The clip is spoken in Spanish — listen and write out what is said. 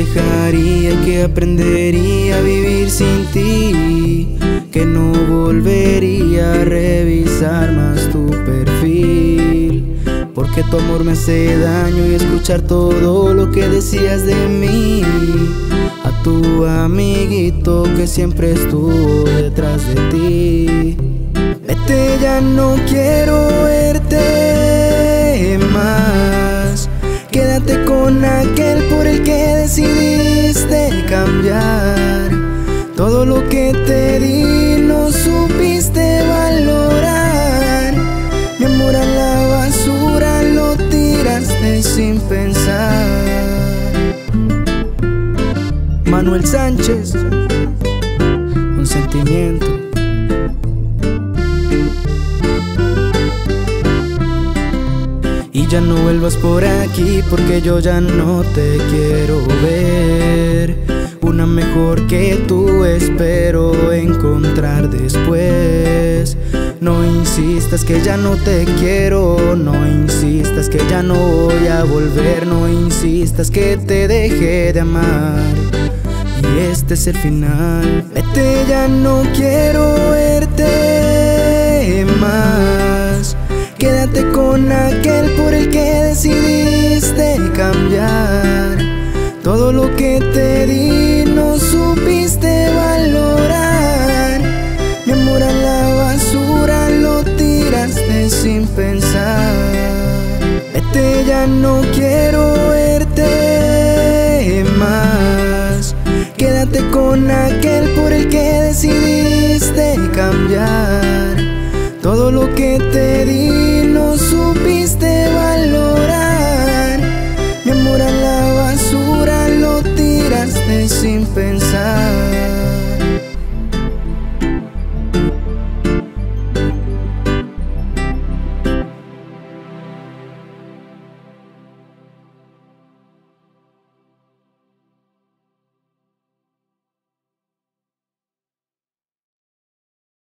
dejaría y que aprendería a vivir sin ti, que no volvería a revisar más tu perfil, porque tu amor me hace daño y escuchar todo lo que decías de mí. A tu amiguito que siempre estuvo detrás de ti. Vete, ya no quiero verte más. Quédate con aquel por el que decidiste cambiar. Todo lo que te di no supiste valorar. Mi amor a la basura lo tiraste sin pensar. Manuel Sánchez, un sentimiento. Y ya no vuelvas por aquí porque yo ya no te quiero ver. Una mejor que tú espero encontrar después. No insistas que ya no te quiero, no insistas que ya no voy a volver, no insistas que te dejé de amar y este es el final. Vete, ya no quiero verte más. Quédate con aquel por el que decidiste cambiar. Todo lo que te di no supiste valorar. Mi amor a la basura lo tiraste sin pensar. Vete, ya no quiero verte más. Quédate con aquel por el que decidiste cambiar. Todo lo que te di no supiste